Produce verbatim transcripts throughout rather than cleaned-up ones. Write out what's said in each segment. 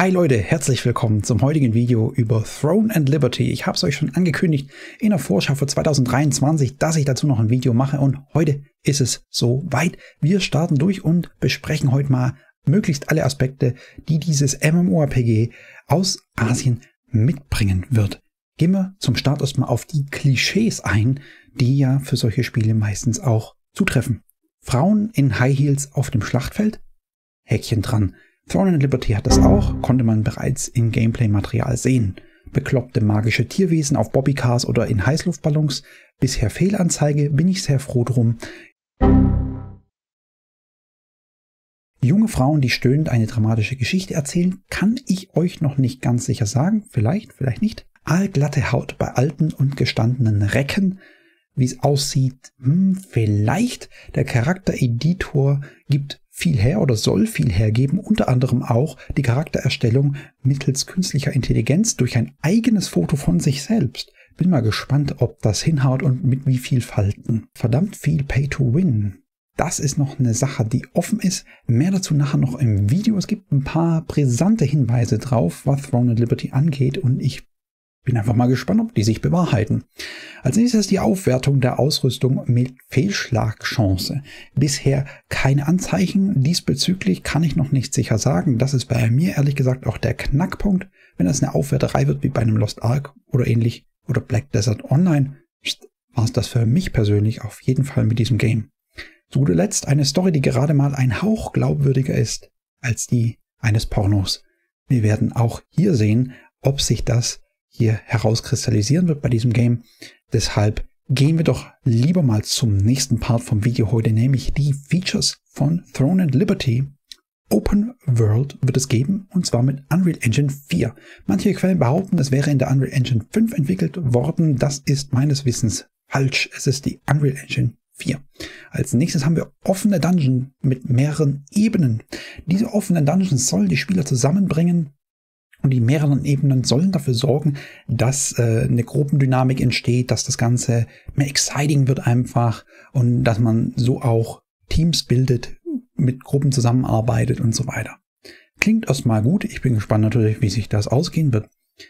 Hi Leute, herzlich willkommen zum heutigen Video über Throne and Liberty. Ich habe es euch schon angekündigt in der Vorschau für zwanzig dreiundzwanzig, dass ich dazu noch ein Video mache und heute ist es soweit. Wir starten durch und besprechen heute mal möglichst alle Aspekte, die dieses MMORPG aus Asien mitbringen wird. Gehen wir zum Start erstmal auf die Klischees ein, die ja für solche Spiele meistens auch zutreffen. Frauen in High Heels auf dem Schlachtfeld? Häkchen dran. Throne and Liberty hat das auch, konnte man bereits im Gameplay-Material sehen. Bekloppte magische Tierwesen auf Bobbycars oder in Heißluftballons. Bisher Fehlanzeige, bin ich sehr froh drum. Junge Frauen, die stöhnend eine dramatische Geschichte erzählen, kann ich euch noch nicht ganz sicher sagen. Vielleicht, vielleicht nicht. Aalglatte Haut bei alten und gestandenen Recken. Wie es aussieht, hm, vielleicht. Der Charaktereditor gibt viel her oder soll viel hergeben, unter anderem auch die Charaktererstellung mittels künstlicher Intelligenz durch ein eigenes Foto von sich selbst. Bin mal gespannt, ob das hinhaut und mit wie viel Falten. Verdammt viel Pay to Win. Das ist noch eine Sache, die offen ist. Mehr dazu nachher noch im Video. Es gibt ein paar brisante Hinweise drauf, was Throne and Liberty angeht und ich bin einfach mal gespannt, ob die sich bewahrheiten. Als nächstes die Aufwertung der Ausrüstung mit Fehlschlagchance. Bisher keine Anzeichen. Diesbezüglich kann ich noch nicht sicher sagen. Das ist bei mir ehrlich gesagt auch der Knackpunkt. Wenn das eine Aufwerterei wird wie bei einem Lost Ark oder ähnlich oder Black Desert Online, war es das für mich persönlich auf jeden Fall mit diesem Game. Zu guter Letzt eine Story, die gerade mal ein Hauch glaubwürdiger ist als die eines Pornos. Wir werden auch hier sehen, ob sich das hier herauskristallisieren wird bei diesem Game. Deshalb gehen wir doch lieber mal zum nächsten Part vom Video heute, nämlich die Features von Throne and Liberty. Open World wird es geben, und zwar mit Unreal Engine vier. Manche Quellen behaupten, es wäre in der Unreal Engine fünf entwickelt worden. Das ist meines Wissens falsch. Es ist die Unreal Engine vier. Als nächstes haben wir offene Dungeons mit mehreren Ebenen. Diese offenen Dungeons sollen die Spieler zusammenbringen. Und die mehreren Ebenen sollen dafür sorgen, dass äh, eine Gruppendynamik entsteht, dass das Ganze mehr exciting wird einfach und dass man so auch Teams bildet, mit Gruppen zusammenarbeitet und so weiter. Klingt erstmal gut. Ich bin gespannt natürlich, wie sich das ausgehen wird.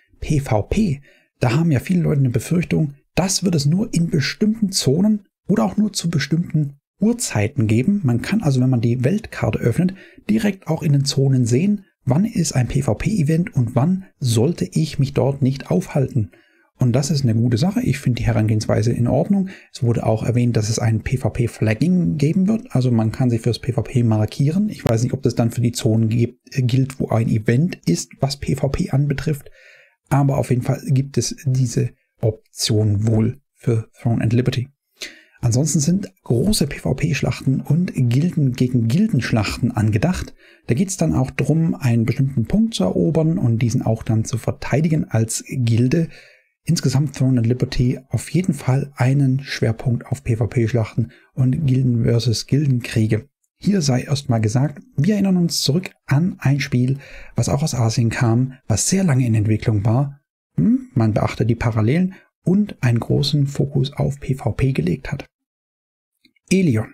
PvP, da haben ja viele Leute eine Befürchtung, das wird es nur in bestimmten Zonen oder auch nur zu bestimmten Uhrzeiten geben. Man kann also, wenn man die Weltkarte öffnet, direkt auch in den Zonen sehen, wann ist ein PvP-Event und wann sollte ich mich dort nicht aufhalten. Und das ist eine gute Sache. Ich finde die Herangehensweise in Ordnung. Es wurde auch erwähnt, dass es ein PvP-Flagging geben wird. Also man kann sich fürs PvP markieren. Ich weiß nicht, ob das dann für die Zonen gibt, gilt, wo ein Event ist, was PvP anbetrifft. Aber auf jeden Fall gibt es diese Option wohl für Throne and Liberty. Ansonsten sind große PvP-Schlachten und Gilden gegen Gildenschlachten angedacht. Da geht es dann auch darum, einen bestimmten Punkt zu erobern und diesen auch dann zu verteidigen als Gilde. Insgesamt Throne and Liberty auf jeden Fall einen Schwerpunkt auf PvP-Schlachten und Gilden versus Gildenkriege. Hier sei erstmal gesagt, wir erinnern uns zurück an ein Spiel, was auch aus Asien kam, was sehr lange in Entwicklung war. Hm, man beachtet die Parallelen und einen großen Fokus auf PvP gelegt hat. Aelion.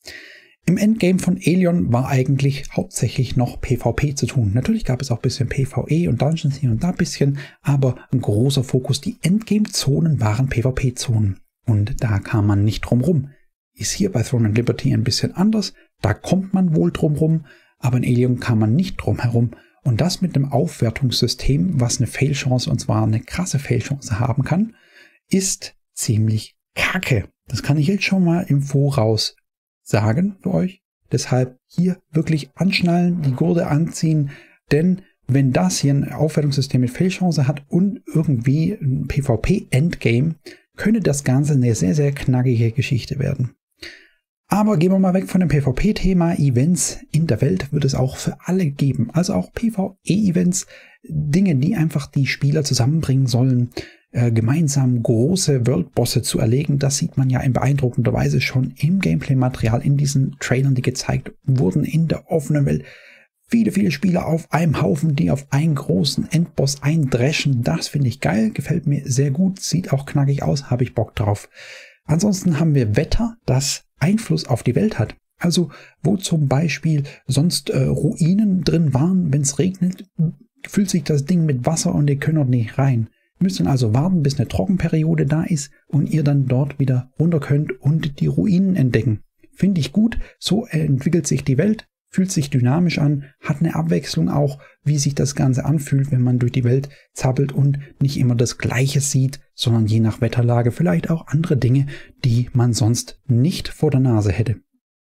Im Endgame von Aelion war eigentlich hauptsächlich noch PvP zu tun. Natürlich gab es auch ein bisschen PvE und Dungeons hier und da ein bisschen, aber ein großer Fokus, die Endgame-Zonen waren PvP-Zonen. Und da kam man nicht drum rum. Ist hier bei Throne and Liberty ein bisschen anders. Da kommt man wohl drum rum, aber in Aelion kam man nicht drum herum. Und das mit einem Aufwertungssystem, was eine Failchance, und zwar eine krasse Failchance haben kann, ist ziemlich kacke. Das kann ich jetzt schon mal im Voraus sagen für euch. Deshalb hier wirklich anschnallen, die Gurte anziehen, denn wenn das hier ein Aufwertungssystem mit Failchance hat und irgendwie ein PvP-Endgame, könnte das Ganze eine sehr, sehr knackige Geschichte werden. Aber gehen wir mal weg von dem PvP-Thema. Events in der Welt wird es auch für alle geben. Also auch PvE-Events, Dinge, die einfach die Spieler zusammenbringen sollen, äh, gemeinsam große World-Bosse zu erlegen. Das sieht man ja in beeindruckender Weise schon im Gameplay-Material, in diesen Trailern, die gezeigt wurden in der offenen Welt. Viele, viele Spieler auf einem Haufen, die auf einen großen Endboss eindreschen. Das finde ich geil, gefällt mir sehr gut, sieht auch knackig aus, habe ich Bock drauf. Ansonsten haben wir Wetter, das Einfluss auf die Welt hat. Also wo zum Beispiel sonst äh, Ruinen drin waren, wenn es regnet, füllt sich das Ding mit Wasser und ihr könnt dort nicht rein. Müsst dann also warten, bis eine Trockenperiode da ist und ihr dann dort wieder runter könnt und die Ruinen entdecken. Finde ich gut, so entwickelt sich die Welt, fühlt sich dynamisch an, hat eine Abwechslung auch, wie sich das Ganze anfühlt, wenn man durch die Welt zappelt und nicht immer das Gleiche sieht, sondern je nach Wetterlage vielleicht auch andere Dinge, die man sonst nicht vor der Nase hätte.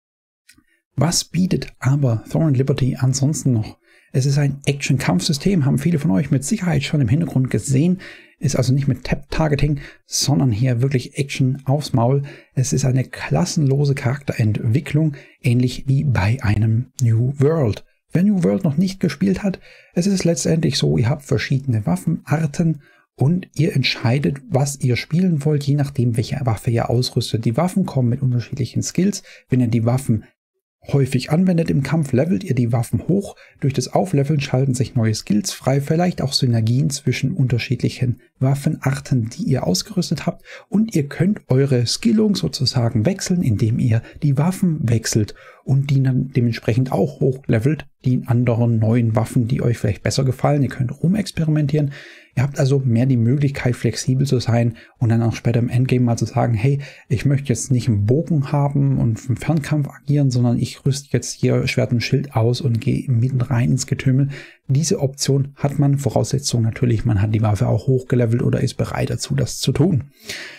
Was bietet aber Thorn and Liberty ansonsten noch? Es ist ein Action-Kampfsystem, haben viele von euch mit Sicherheit schon im Hintergrund gesehen. Ist also nicht mit Tap-Targeting, sondern hier wirklich Action aufs Maul. Es ist eine klassenlose Charakterentwicklung, ähnlich wie bei einem New World. Wer New World noch nicht gespielt hat, es ist letztendlich so, ihr habt verschiedene Waffenarten und ihr entscheidet, was ihr spielen wollt, je nachdem, welche Waffe ihr ausrüstet. Die Waffen kommen mit unterschiedlichen Skills. Wenn ihr die Waffen häufig anwendet im Kampf, levelt ihr die Waffen hoch. Durch das Aufleveln schalten sich neue Skills frei, vielleicht auch Synergien zwischen unterschiedlichen Waffenarten, die ihr ausgerüstet habt. Und ihr könnt eure Skillung sozusagen wechseln, indem ihr die Waffen wechselt und die dann dementsprechend auch hochlevelt, die anderen neuen Waffen, die euch vielleicht besser gefallen. Ihr könnt rumexperimentieren. Ihr habt also mehr die Möglichkeit, flexibel zu sein und dann auch später im Endgame mal zu sagen, hey, ich möchte jetzt nicht einen Bogen haben und im Fernkampf agieren, sondern ich rüste jetzt hier Schwert und Schild aus und gehe mitten rein ins Getümmel. Diese Option hat man, Voraussetzung natürlich, man hat die Waffe auch hochgelevelt oder ist bereit dazu, das zu tun.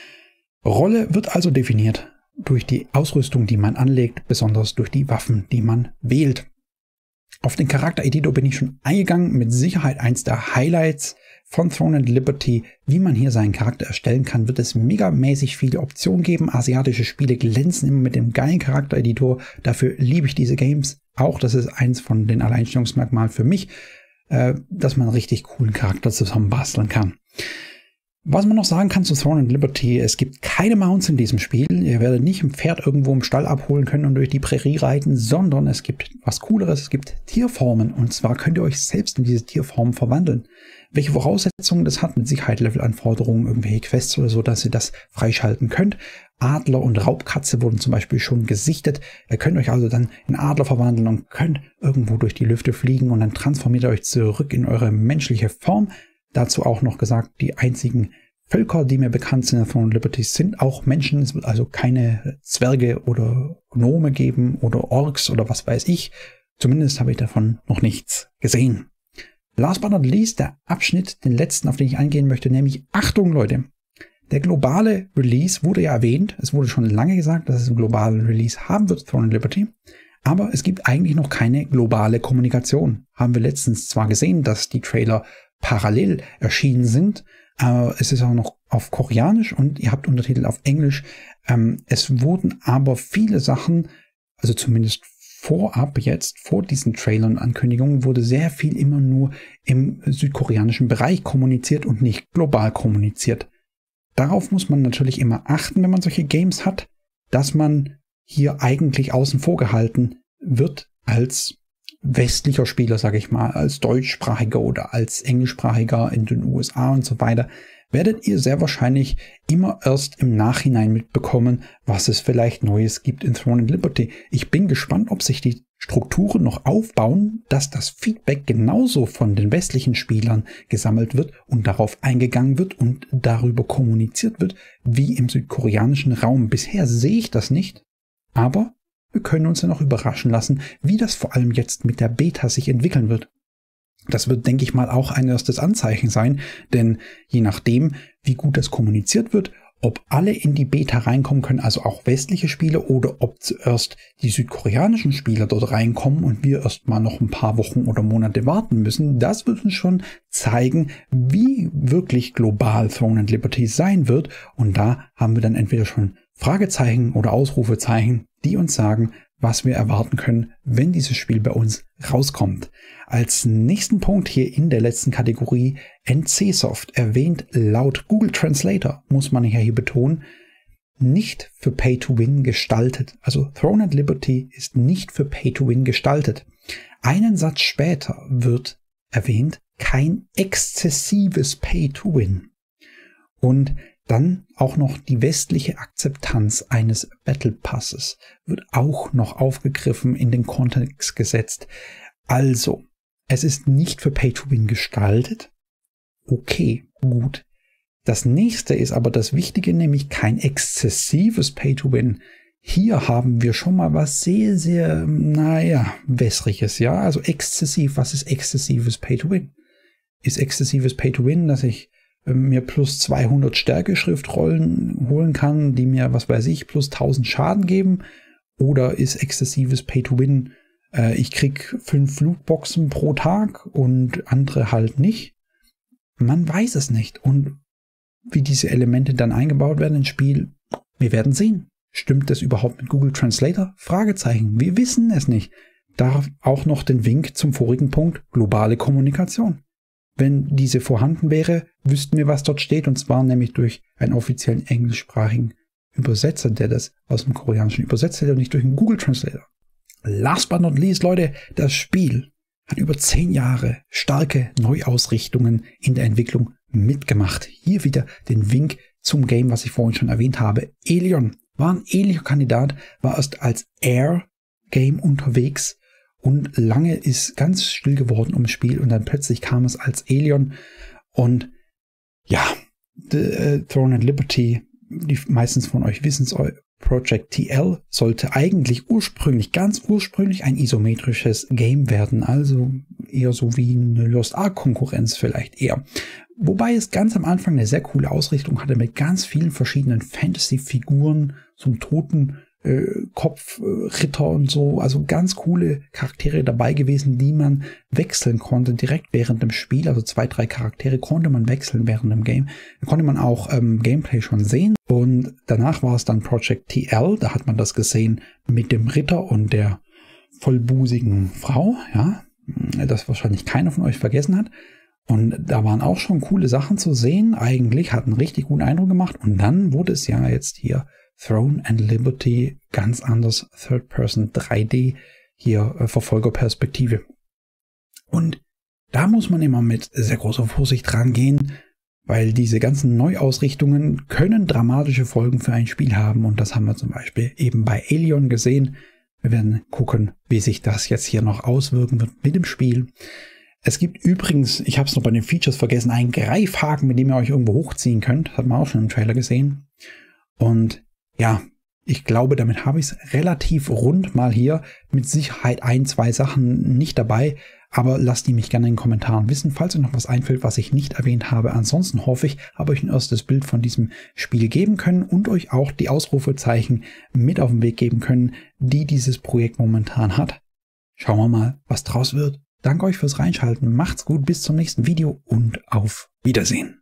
Rolle wird also definiert durch die Ausrüstung, die man anlegt, besonders durch die Waffen, die man wählt. Auf den Charaktereditor bin ich schon eingegangen, mit Sicherheit eins der Highlights von Thorn and Liberty, wie man hier seinen Charakter erstellen kann, wird es megamäßig viele Optionen geben. Asiatische Spiele glänzen immer mit dem geilen Charaktereditor. Dafür liebe ich diese Games. Auch das ist eins von den Alleinstellungsmerkmalen für mich, äh, dass man einen richtig coolen Charakter zusammen basteln kann. Was man noch sagen kann zu Thorn and Liberty, es gibt keine Mounts in diesem Spiel. Ihr werdet nicht ein Pferd irgendwo im Stall abholen können und durch die Prärie reiten, sondern es gibt was Cooleres, es gibt Tierformen. Und zwar könnt ihr euch selbst in diese Tierformen verwandeln. Welche Voraussetzungen das hat, mit Sicherheit Levelanforderungen, irgendwelche Quests oder so, dass ihr das freischalten könnt. Adler und Raubkatze wurden zum Beispiel schon gesichtet. Ihr könnt euch also dann in Adler verwandeln und könnt irgendwo durch die Lüfte fliegen und dann transformiert ihr euch zurück in eure menschliche Form. Dazu auch noch gesagt, die einzigen Völker, die mir bekannt sind in Thorn and Liberty, sind auch Menschen. Es wird also keine Zwerge oder Gnome geben oder Orks oder was weiß ich. Zumindest habe ich davon noch nichts gesehen. Last but not least, der Abschnitt, den letzten, auf den ich eingehen möchte, nämlich Achtung Leute, der globale Release wurde ja erwähnt. Es wurde schon lange gesagt, dass es einen globalen Release haben wird, Thorn and Liberty. Aber es gibt eigentlich noch keine globale Kommunikation. Haben wir letztens zwar gesehen, dass die Trailer parallel erschienen sind, aber es ist auch noch auf Koreanisch und ihr habt Untertitel auf Englisch. Ähm, es wurden aber viele Sachen, also zumindest vorab jetzt, vor diesen Trailern und Ankündigungen, wurde sehr viel immer nur im südkoreanischen Bereich kommuniziert und nicht global kommuniziert. Darauf muss man natürlich immer achten, wenn man solche Games hat, dass man hier eigentlich außen vor gehalten wird als westlicher Spieler, sage ich mal, als deutschsprachiger oder als englischsprachiger in den U S A und so weiter, werdet ihr sehr wahrscheinlich immer erst im Nachhinein mitbekommen, was es vielleicht Neues gibt in Thorn and Liberty. Ich bin gespannt, ob sich die Strukturen noch aufbauen, dass das Feedback genauso von den westlichen Spielern gesammelt wird und darauf eingegangen wird und darüber kommuniziert wird, wie im südkoreanischen Raum. Bisher sehe ich das nicht, aber wir können uns ja noch überraschen lassen, wie das vor allem jetzt mit der Beta sich entwickeln wird. Das wird, denke ich mal, auch ein erstes Anzeichen sein, denn je nachdem, wie gut das kommuniziert wird, ob alle in die Beta reinkommen können, also auch westliche Spieler, oder ob zuerst die südkoreanischen Spieler dort reinkommen und wir erst mal noch ein paar Wochen oder Monate warten müssen, das wird uns schon zeigen, wie wirklich global Thorn and Liberty sein wird. Und da haben wir dann entweder schon Fragezeichen oder Ausrufezeichen, die uns sagen, was wir erwarten können, wenn dieses Spiel bei uns rauskommt. Als nächsten Punkt hier in der letzten Kategorie, NCSoft erwähnt laut Google Translator, muss man ja hier betonen, nicht für Pay-to-Win gestaltet. Also Thorn and Liberty ist nicht für Pay-to-Win gestaltet. Einen Satz später wird erwähnt, kein exzessives Pay-to-Win. Und dann auch noch die westliche Akzeptanz eines Battle Passes wird auch noch aufgegriffen, in den Kontext gesetzt. Also, Es ist nicht für Pay-to-Win gestaltet. Okay, gut. Das nächste ist aber das Wichtige, nämlich kein exzessives Pay-to-Win. Hier haben wir schon mal was sehr, sehr, naja, wässriges, ja. Also exzessiv, was ist exzessives Pay-to-Win? Ist exzessives Pay-to-Win, dass ich äh, mir plus zweihundert Stärke-Schriftrollen holen kann, die mir, was weiß ich, plus tausend Schaden geben? Oder ist exzessives Pay-to-Win, äh, ich krieg fünf Lootboxen pro Tag und andere halt nicht? Man weiß es nicht. Und wie diese Elemente dann eingebaut werden ins Spiel, wir werden sehen. Stimmt das überhaupt mit Google Translator? Fragezeichen. Wir wissen es nicht. Da auch noch den Wink zum vorigen Punkt, globale Kommunikation. Wenn diese vorhanden wäre, wüssten wir, was dort steht, und zwar nämlich durch einen offiziellen englischsprachigen Übersetzer, der das aus dem Koreanischen übersetzt hätte und nicht durch einen Google Translator. Last but not least, Leute, das Spiel hat über zehn Jahre starke Neuausrichtungen in der Entwicklung mitgemacht. Hier wieder den Wink zum Game, was ich vorhin schon erwähnt habe. Aelion war ein ähnlicher Kandidat, war erst als Air-Game unterwegs und lange ist ganz still geworden ums Spiel und dann plötzlich kam es als Aelion und ja, The, uh, Throne and Liberty, die meistens von euch wissen es, Project T L sollte eigentlich ursprünglich, ganz ursprünglich ein isometrisches Game werden, also eher so wie eine Lost Ark Konkurrenz vielleicht eher. Wobei es ganz am Anfang eine sehr coole Ausrichtung hatte mit ganz vielen verschiedenen Fantasy-Figuren, zum toten äh, Kopf, äh, Ritter und so, also ganz coole Charaktere dabei gewesen, die man wechseln konnte direkt während dem Spiel, also zwei, drei Charaktere konnte man wechseln während dem Game. Da konnte man auch ähm, Gameplay schon sehen und danach war es dann Project T L, da hat man das gesehen mit dem Ritter und der vollbusigen Frau, ja, das wahrscheinlich keiner von euch vergessen hat. Und da waren auch schon coole Sachen zu sehen. Eigentlich hat einen richtig guten Eindruck gemacht. Und dann wurde es ja jetzt hier Throne and Liberty ganz anders. Third Person drei D, hier äh, Verfolgerperspektive. Und da muss man immer mit sehr großer Vorsicht rangehen, weil diese ganzen Neuausrichtungen können dramatische Folgen für ein Spiel haben. Und das haben wir zum Beispiel eben bei Aelion gesehen. Wir werden gucken, wie sich das jetzt hier noch auswirken wird mit dem Spiel. Es gibt übrigens, ich habe es noch bei den Features vergessen, einen Greifhaken, mit dem ihr euch irgendwo hochziehen könnt. Hat man auch schon im Trailer gesehen. Und ja, ich glaube, damit habe ich es relativ rund mal hier. Mit Sicherheit ein, zwei Sachen nicht dabei. Aber lasst die mich gerne in den Kommentaren wissen, falls euch noch was einfällt, was ich nicht erwähnt habe. Ansonsten hoffe ich, habe euch ein erstes Bild von diesem Spiel geben können und euch auch die Ausrufezeichen mit auf den Weg geben können, die dieses Projekt momentan hat. Schauen wir mal, was draus wird. Danke euch fürs Reinschalten, macht's gut, bis zum nächsten Video und auf Wiedersehen.